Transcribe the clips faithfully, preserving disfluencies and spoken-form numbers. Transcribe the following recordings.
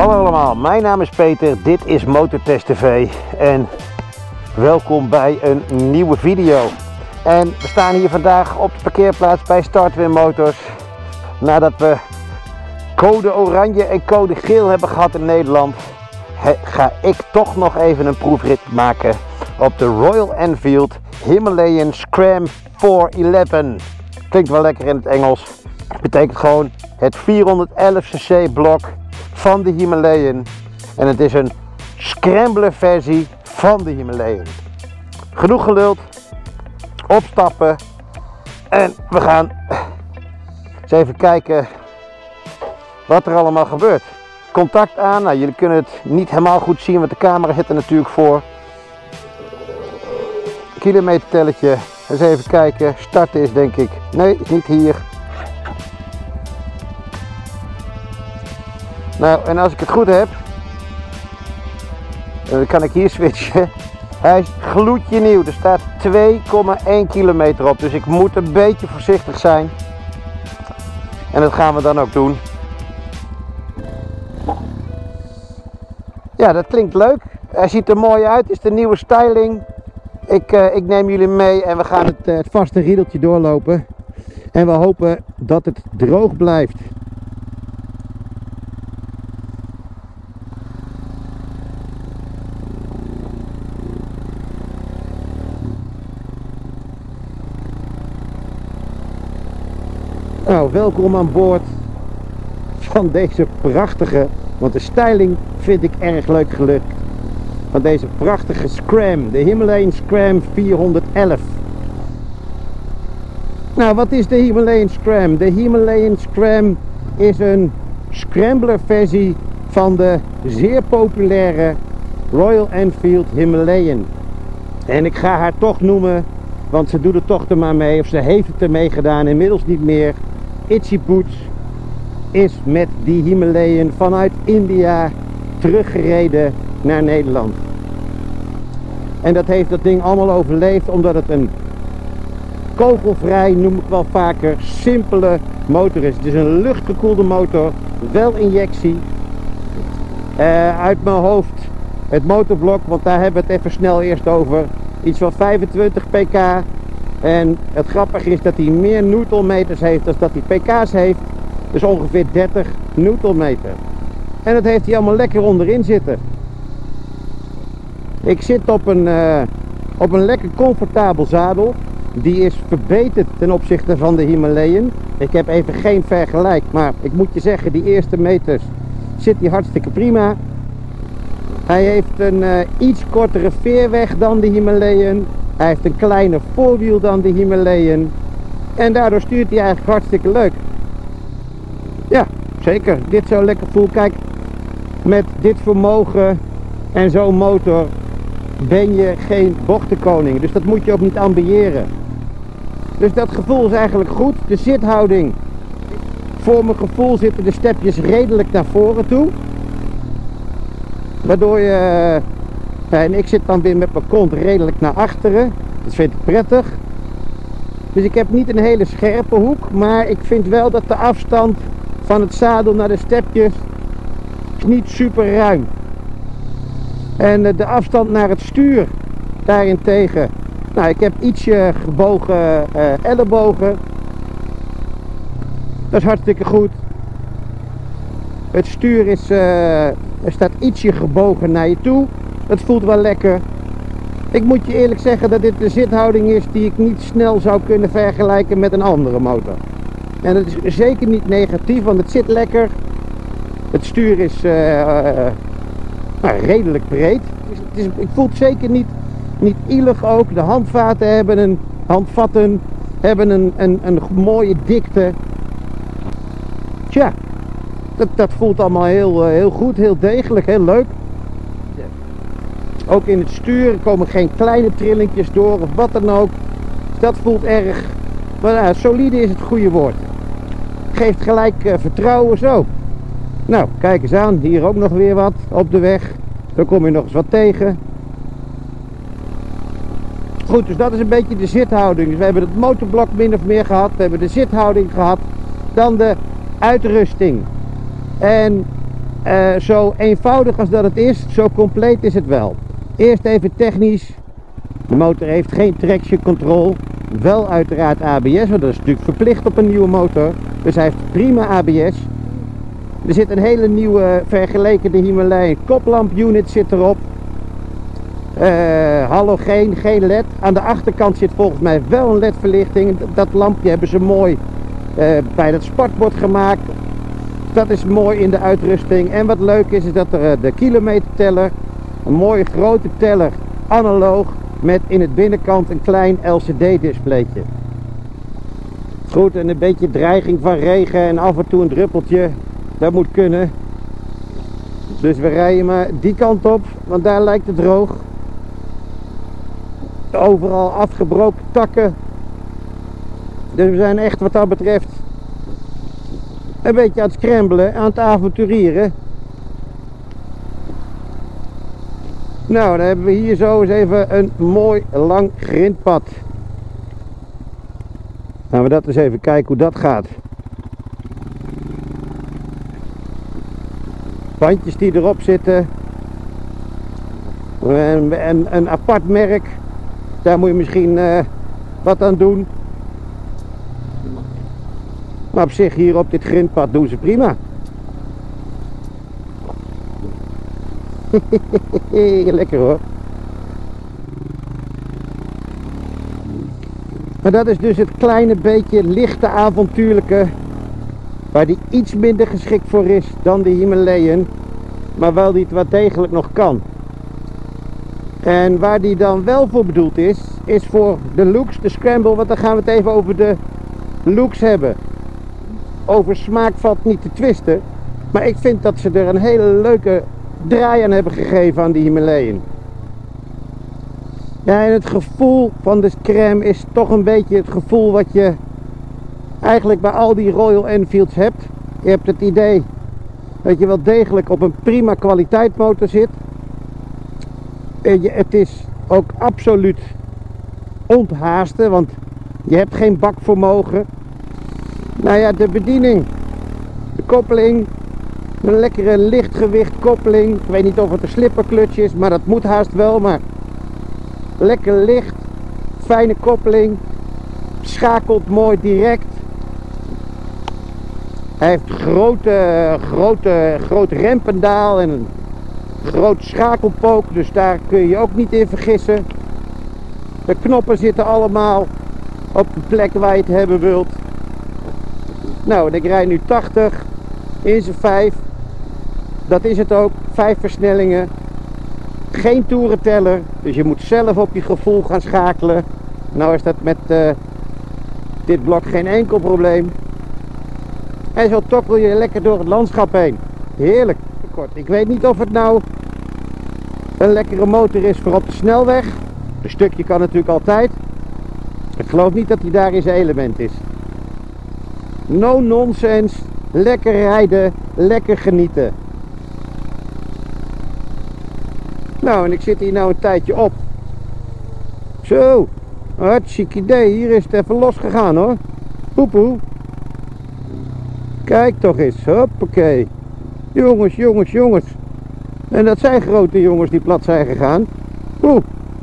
Hallo allemaal, mijn naam is Peter, dit is Motortest T V en welkom bij een nieuwe video. En we staan hier vandaag op de parkeerplaats bij Startwin Motors. Nadat we code oranje en code geel hebben gehad in Nederland, ga ik toch nog even een proefrit maken op de Royal Enfield Himalayan Scram vierhonderdelf. Klinkt wel lekker in het Engels. Betekent gewoon het vierhonderdelf cc blok van de Himalayan. En het is een scrambler versie van de Himalayan. Genoeg geluld. Opstappen. En we gaan eens even kijken wat er allemaal gebeurt. Contact aan. Nou, jullie kunnen het niet helemaal goed zien, want de camera zit er natuurlijk voor. Kilometertelletje. Eens even kijken. Starten is denk ik. Nee, is niet hier. Nou, en als ik het goed heb, dan kan ik hier switchen. Hij is gloedje nieuw. Er staat twee komma één kilometer op. Dus ik moet een beetje voorzichtig zijn. En dat gaan we dan ook doen. Ja, dat klinkt leuk. Hij ziet er mooi uit. Het is de nieuwe styling. Ik, uh, ik neem jullie mee en we gaan het, uh, het vaste riedeltje doorlopen. En we hopen dat het droog blijft. Nou, welkom aan boord van deze prachtige, want de styling vind ik erg leuk gelukt, van deze prachtige Scram, de Himalayan Scram vierhonderdelf. Nou, wat is de Himalayan Scram? De Himalayan Scram is een scrambler versie van de zeer populaire Royal Enfield Himalayan. En ik ga haar toch noemen, want ze doet er toch er maar mee, of ze heeft het ermee gedaan, inmiddels niet meer. Itchy Boots is met die Himalayan vanuit India teruggereden naar Nederland. En dat heeft dat ding allemaal overleefd omdat het een kogelvrij, noem ik wel vaker, simpele motor is. Het is een luchtgekoelde motor, wel injectie. Uh, uit mijn hoofd het motorblok, want daar hebben we het even snel eerst over. Iets van vijfentwintig pk. En het grappige is dat hij meer newtonmeters heeft dan dat hij pk's heeft. Dus ongeveer dertig newtonmeter. En dat heeft hij allemaal lekker onderin zitten. Ik zit op een, uh, op een lekker comfortabel zadel. Die is verbeterd ten opzichte van de Himalayan. Ik heb even geen vergelijk, maar ik moet je zeggen, die eerste meters zit hij hartstikke prima. Hij heeft een uh, iets kortere veerweg dan de Himalayan. Hij heeft een kleiner voorwiel dan de Himalayan. En daardoor stuurt hij eigenlijk hartstikke leuk. Ja, zeker. Dit zo lekker voelt. Kijk, met dit vermogen en zo'n motor ben je geen bochtenkoning. Dus dat moet je ook niet ambiëren. Dus dat gevoel is eigenlijk goed. De zithouding. Voor mijn gevoel zitten de stepjes redelijk naar voren toe. Waardoor je... En ik zit dan weer met mijn kont redelijk naar achteren. Dat vind ik prettig. Dus ik heb niet een hele scherpe hoek. Maar ik vind wel dat de afstand van het zadel naar de stepjes is niet super ruim. En de afstand naar het stuur daarentegen. Nou, ik heb ietsje gebogen uh, ellebogen. Dat is hartstikke goed. Het stuur is, uh, er staat ietsje gebogen naar je toe. Dat voelt wel lekker. Ik moet je eerlijk zeggen dat dit de zithouding is die ik niet snel zou kunnen vergelijken met een andere motor. En dat is zeker niet negatief, want het zit lekker. Het stuur is uh, uh, nou, redelijk breed. Het is, het is, ik voel het zeker niet, niet ielig ook. De handvaten hebben een, handvatten hebben een, een, een mooie dikte. Tja, dat, dat voelt allemaal heel, uh, heel goed, heel degelijk, heel leuk. Ook in het stuur komen geen kleine trillingjes door of wat dan ook. Dat voelt erg, maar nou, solide is het goede woord. Geeft gelijk uh, vertrouwen zo. Nou, kijk eens aan, hier ook nog weer wat op de weg. Dan kom je nog eens wat tegen. Goed, dus dat is een beetje de zithouding. Dus we hebben het motorblok min of meer gehad. We hebben de zithouding gehad. Dan de uitrusting. En uh, zo eenvoudig als dat het is, zo compleet is het wel. Eerst even technisch. De motor heeft geen traction control. Wel uiteraard A B S, want dat is natuurlijk verplicht op een nieuwe motor. Dus hij heeft prima A B S. Er zit een hele nieuwe vergeleken de Himalayan koplamp unit zit erop. Uh, halogeen, geen led. Aan de achterkant zit volgens mij wel een ledverlichting. Dat lampje hebben ze mooi uh, bij het sportbord gemaakt. Dat is mooi in de uitrusting. En wat leuk is, is dat er uh, de kilometerteller, een mooie grote teller, analoog, met in het binnenkant een klein L C D displaytje. Goed, en een beetje dreiging van regen en af en toe een druppeltje, dat moet kunnen. Dus we rijden maar die kant op, want daar lijkt het droog. Overal afgebroken takken. Dus we zijn echt wat dat betreft een beetje aan het scramblen, aan het avonturieren. Nou, dan hebben we hier zo eens even een mooi lang grindpad. Gaan we dat eens even kijken hoe dat gaat. Bandjes die erop zitten. En, en een apart merk. Daar moet je misschien uh, wat aan doen. Maar op zich hier op dit grindpad doen ze prima. Lekker hoor. Maar dat is dus het kleine beetje lichte avontuurlijke, waar die iets minder geschikt voor is dan de Himalayan, maar wel die het wat degelijk nog kan. En waar die dan wel voor bedoeld is, is voor de looks, de scramble, want dan gaan we het even over de looks hebben. Over smaak valt niet te twisten, maar ik vind dat ze er een hele leuke draai aan hebben gegeven aan die Himalayan. Ja, en het gevoel van de Scram is toch een beetje het gevoel wat je eigenlijk bij al die Royal Enfields hebt. Je hebt het idee dat je wel degelijk op een prima kwaliteitsmotor zit. En je, het is ook absoluut onthaasten, want je hebt geen bakvermogen. Nou ja, de bediening, de koppeling, een lekkere lichtgewicht koppeling. Ik weet niet of het een slipperclutch is, maar dat moet haast wel. Maar lekker licht, fijne koppeling, schakelt mooi direct. Hij heeft grote, grote, groot rempendaal en een groot schakelpook, dus daar kun je je ook niet in vergissen. De knoppen zitten allemaal op de plek waar je het hebben wilt. Nou, ik rijd nu tachtig in zijn vijf. Dat is het ook, vijf versnellingen. Geen toerenteller, dus je moet zelf op je gevoel gaan schakelen. Nou is dat met uh, dit blok geen enkel probleem. En zo tokkel je lekker door het landschap heen. Heerlijk. Ik weet niet of het nou een lekkere motor is voor op de snelweg. Een stukje kan natuurlijk altijd. Ik geloof niet dat hij daar in zijn element is. No nonsense. Lekker rijden. Lekker genieten. Nou, en ik zit hier nou een tijdje op. Zo. Hartstikke idee. Hier is het even losgegaan hoor. Poepoe. Kijk toch eens. Hoppakee. Jongens, jongens, jongens. En dat zijn grote jongens die plat zijn gegaan. Oeh.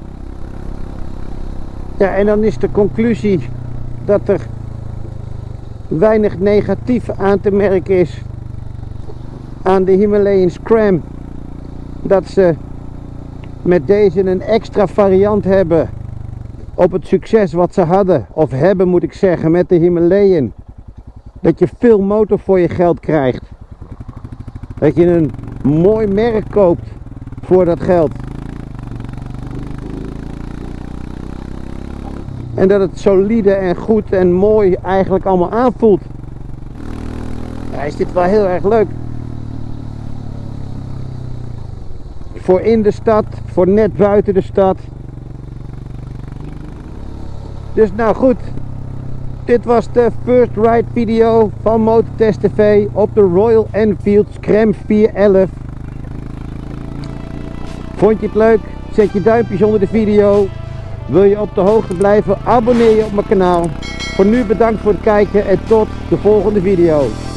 Ja, en dan is de conclusie dat er weinig negatief aan te merken is aan de Himalayan Scram. Dat ze met deze een extra variant hebben op het succes wat ze hadden, of hebben moet ik zeggen, met de Himalayan. Dat je veel motor voor je geld krijgt. Dat je een mooi merk koopt voor dat geld. En dat het solide en goed en mooi eigenlijk allemaal aanvoelt. Ja, is dit wel heel erg leuk. Voor in de stad, voor net buiten de stad. Dus nou goed. Dit was de first ride video van Motortest T V op de Royal Enfield Scram vierhonderdellf. Vond je het leuk? Zet je duimpjes onder de video. Wil je op de hoogte blijven? Abonneer je op mijn kanaal. Voor nu bedankt voor het kijken en tot de volgende video.